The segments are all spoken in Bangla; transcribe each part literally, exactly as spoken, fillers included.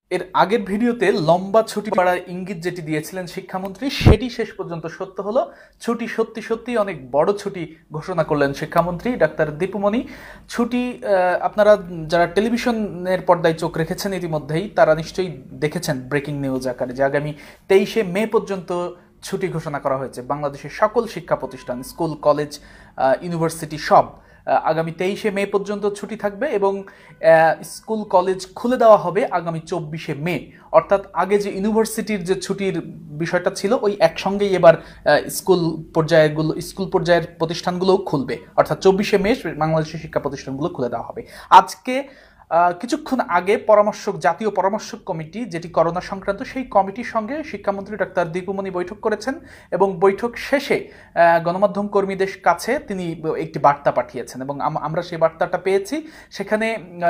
এর আগের ভিডিওতে লম্বা ছুটি বাড়ার ইঙ্গিত যেটি দিয়েছিলেন শিক্ষামন্ত্রী সেটি শেষ পর্যন্ত সত্য হলো। ছুটি সত্যি সত্যি অনেক বড় ছুটি ঘোষণা করলেন শিক্ষামন্ত্রী ডাক্তার দীপুমনি। ছুটি আপনারা যারা টেলিভিশনের পর্দায় চোখ রেখেছেন ইতিমধ্যেই তারা নিশ্চয়ই দেখেছেন ব্রেকিং নিউজ আকারে যে আগামী তেইশে মে পর্যন্ত ছুটি ঘোষণা করা হয়েছে। বাংলাদেশের সকল শিক্ষা প্রতিষ্ঠান, স্কুল, কলেজ, ইউনিভার্সিটি সব আগামী তেইশে মে পর্যন্ত ছুটি থাকবে এবং স্কুল কলেজ খুলে দেওয়া হবে আগামী চব্বিশে মে। অর্থাৎ আগে যে ইউনিভার্সিটির যে ছুটির বিষয়টা ছিল ওই একসঙ্গেই এবার স্কুল পর্যায়েগুলো স্কুল পর্যায়ের প্রতিষ্ঠানগুলোও খুলবে। অর্থাৎ চব্বিশে মে বাংলাদেশের শিক্ষা প্রতিষ্ঠানগুলো খুলে দেওয়া হবে। আজকে কিছুক্ষণ আগে পরামর্শক জাতীয় পরামর্শক কমিটি যেটি করোনা সংক্রান্ত সেই কমিটির সঙ্গে শিক্ষামন্ত্রী ডাক্তার দীপুমনি বৈঠক করেছেন এবং বৈঠক শেষে গণমাধ্যম কর্মীদের কাছে তিনি একটি বার্তা পাঠিয়েছেন এবং আমরা সেই বার্তাটা পেয়েছি। সেখানে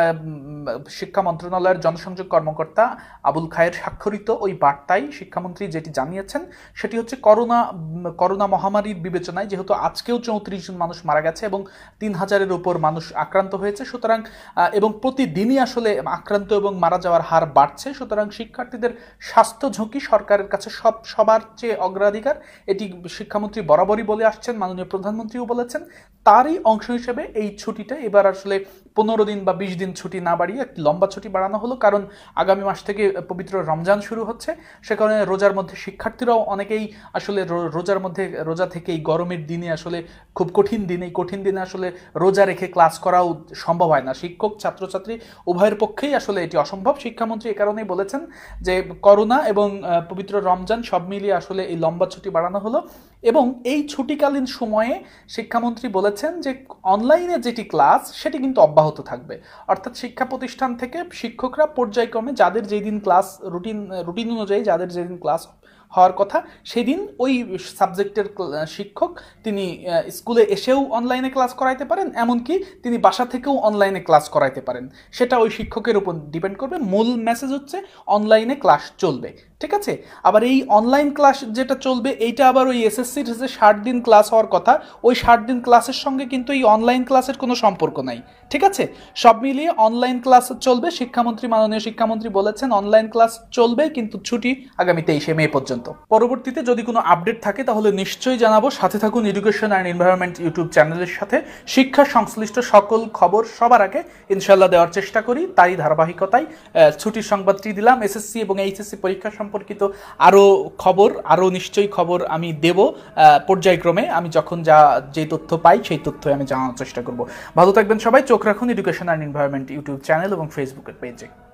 শিক্ষা মন্ত্রণালয়ের জনসংযোগ কর্মকর্তা আবুল খায়ের স্বাক্ষরিত ওই বার্তায় শিক্ষামন্ত্রী যেটি জানিয়েছেন সেটি হচ্ছে করোনা করোনা মহামারীর বিবেচনায় যেহেতু আজকেও চৌত্রিশ জন মানুষ মারা গেছে এবং তিন হাজারের উপর মানুষ আক্রান্ত হয়েছে, সুতরাং এবং প্রতি দিনই আসলে আক্রান্ত এবং মারা যাওয়ার হার বাড়ছে, সুতরাং শিক্ষার্থীদের স্বাস্থ্য ঝুঁকি সরকারের কাছে সব সবার চেয়ে অগ্রাধিকার। এটি শিক্ষামন্ত্রী বরাবরই বলে আসছেন, মাননীয় প্রধানমন্ত্রীও বলেছেন। তারই অংশ হিসেবে এই ছুটিটা এবার আসলে পনেরো দিন বা বিশ দিন ছুটি না বাড়িয়ে একটি লম্বা ছুটি বাড়ানো হলো, কারণ আগামী মাস থেকে পবিত্র রমজান শুরু হচ্ছে। সে কারণে রোজার মধ্যে শিক্ষার্থীরাও অনেকেই আসলে রোজার মধ্যে রোজা থেকে এই গরমের দিনে আসলে খুব কঠিন দিন, এই কঠিন দিনে আসলে রোজা রেখে ক্লাস করাও সম্ভব হয় না। শিক্ষক ছাত্রছাত্রী উভয়ের পক্ষেই আসলে এটি অসম্ভব। শিক্ষামন্ত্রী এ কারণেই বলেছেন যে করোনা এবং পবিত্র রমজান সব মিলিয়ে আসলে এই লম্বা ছুটি বাড়ানো হলো এবং এই ছুটিকালীন সময়ে শিক্ষামন্ত্রী বলেছেন যে অনলাইনে যেটি ক্লাস সেটি কিন্তু অব্যাহত থাকবে। অর্থাৎ শিক্ষা প্রতিষ্ঠান থেকে শিক্ষকরা পর্যায়ক্রমে যাদের যেই দিন ক্লাস রুটিন রুটিন অনুযায়ী যাদের যেদিন ক্লাস হওয়ার কথা সেদিন ওই সাবজেক্টের শিক্ষক তিনি স্কুলে এসেও অনলাইনে ক্লাস করাইতে পারেন, এমনকি তিনি বাসা থেকেও অনলাইনে ক্লাস করাইতে পারেন। সেটা ওই শিক্ষকের উপর ডিপেন্ড করবে। মূল মেসেজ হচ্ছে অনলাইনে ক্লাস চলবে, ঠিক আছে। আবার এই অনলাইন ক্লাস যেটা চলবে এইটা আবার ওই এসএসসির যে ষাট দিন ক্লাস হওয়ার কথা ওই ষাট দিন ক্লাসের সঙ্গে কিন্তু এই অনলাইন ক্লাসের কোনো সম্পর্ক নাই, ঠিক আছে। সব মিলিয়ে অনলাইন ক্লাস চলবে। শিক্ষামন্ত্রী মাননীয় শিক্ষামন্ত্রী বলেছেন অনলাইন ক্লাস চলবে, কিন্তু ছুটি আগামী তেইশে মে পর্যন্ত। পরবর্তীতে যদি কোনো আপডেট থাকে তাহলে নিশ্চয়ই জানাবো। সাথে থাকুন এডুকেশন অ্যান্ড এনভায়রনমেন্ট ইউটিউব চ্যানেলের সাথে। শিক্ষা সংশ্লিষ্ট সকল খবর সবার আগে ইনশাল্লাহ দেওয়ার চেষ্টা করি, তারই ধারাবাহিকতায় ছুটির সংবাদটি দিলাম। এসএসসি এবং এইচএসসি পরীক্ষা সম্পর্কিত আরও খবর আরও নিশ্চয়ই খবর আমি দেব পর্যায়ক্রমে। আমি যখন যা যে তথ্য পাই সেই তথ্যই আমি জানানোর চেষ্টা করব। ভালো থাকবেন সবাই। চোখ রাখুন education and environment YouTube channel এবং ফেসবুকের পেজে।